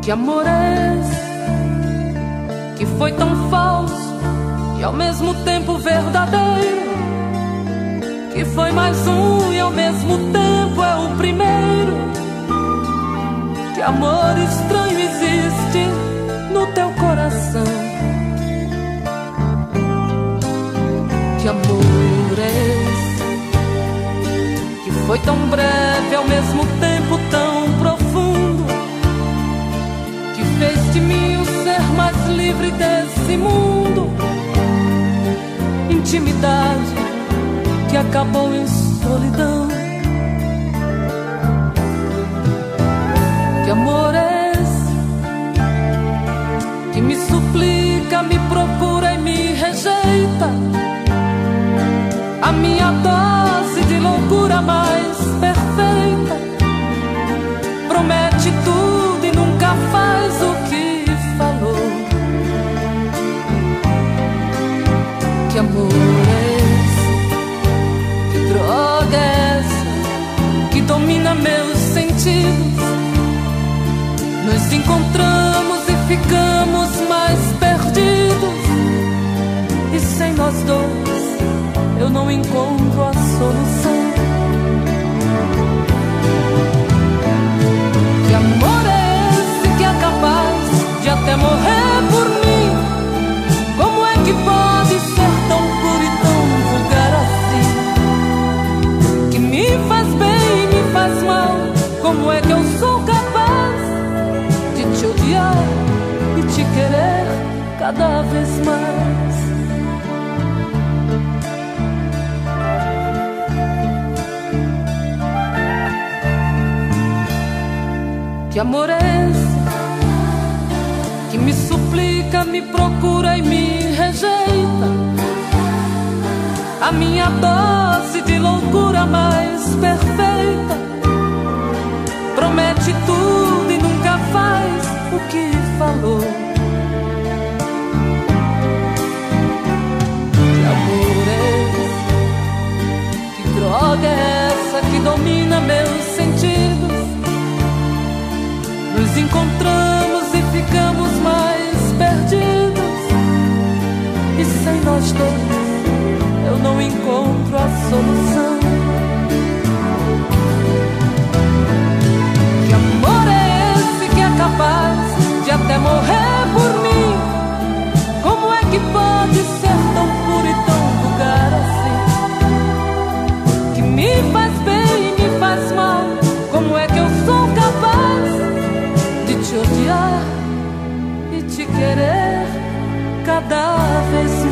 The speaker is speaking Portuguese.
Que amor é esse que foi tão falso e ao mesmo tempo verdadeiro? Que foi mais um e ao mesmo tempo é o primeiro? Que amor estranho existe no teu coração? Que amor é esse que foi tão breve ao mesmo tempo tão profundo? Que fez de mim o ser mais livre desse mundo? Intimidade que acabou em solidão. Que amor é esse que me suplica, me procura e me rejeita? A minha dose de loucura mais perfeita. Promete tudo e nunca faz o que falou. Que amor é esse? Que droga é essa que domina meus sentidos? Nos encontramos e ficamos mais perdidos, e sem nós dois eu não encontro a solução. Que amor é esse que é capaz de até morrer por mim? Como é que pode ser tão puro e tão vulgar assim? Que me faz bem e me faz mal. Como é que eu sou capaz de te odiar e te querer cada vez mais? Que amor é esse que me suplica, me procura e me rejeita? A minha dose de loucura mais perfeita. Promete tudo e nunca faz o que falou. Que amor é esse? Que droga é essa que domina meus sentidos? Nos encontramos e ficamos mais perdidos, e sem nós dois eu não encontro a solução. Que amor é esse que é capaz de até morrer por mim? Como é que pode ser tão puro e tão vulgar assim? Que me faz bem e me faz mal. Como é que eu sou capaz te odiar e te querer cada vez mais?